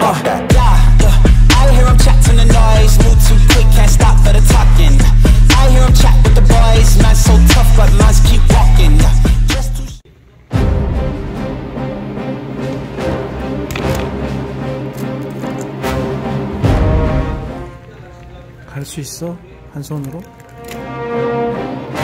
fuck that. I hear him chat to the noise, move too quick, can't stop for the talking. I hear him chat with the boys, man so tough, but mans keep walking. 갈 수 있어? 한 손으로?